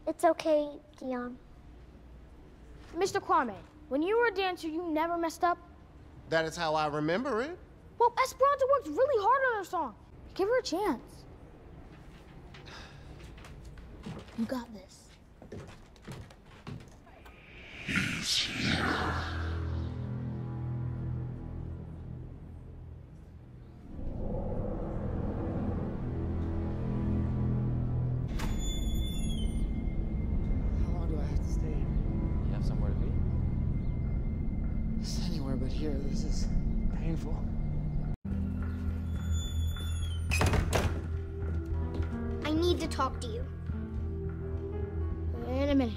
It's okay, Dion. Mr. Kwame, when you were a dancer, you never messed up? That is how I remember it. Well, Esperanza worked really hard on her song. Give her a chance. You got this. But here, this is painful. I need to talk to you. In a minute.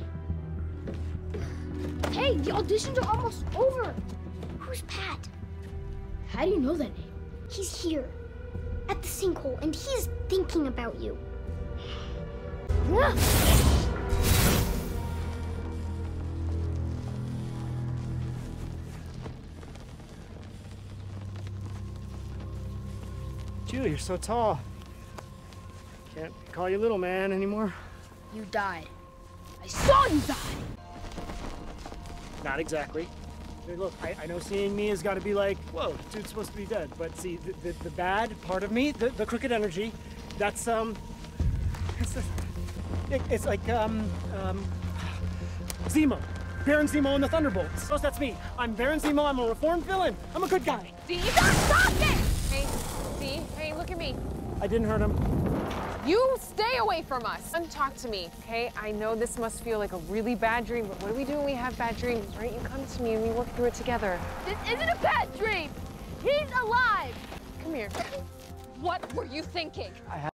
Hey, the auditions are almost over. Who's Pat? How do you know that name? He's here, at the sinkhole, and he's thinking about you. Yeah. Julie, you're so tall. Can't call you little man anymore. You died. I saw you die! Not exactly. Hey, look, I know seeing me has got to be like, whoa, dude's supposed to be dead. But see, the bad part of me, the crooked energy, that's, it's like, Zemo. Baron Zemo and the Thunderbolts. So that's me. I'm Baron Zemo, I'm a reformed villain. I'm a good guy. D, you gotta stop it! Hey, D, hey, look at me. I didn't hurt him. You stay away from us. Come talk to me, okay? I know this must feel like a really bad dream, but what do we do when we have bad dreams, right? You come to me and we work through it together. This isn't a bad dream. He's alive. Come here. What were you thinking?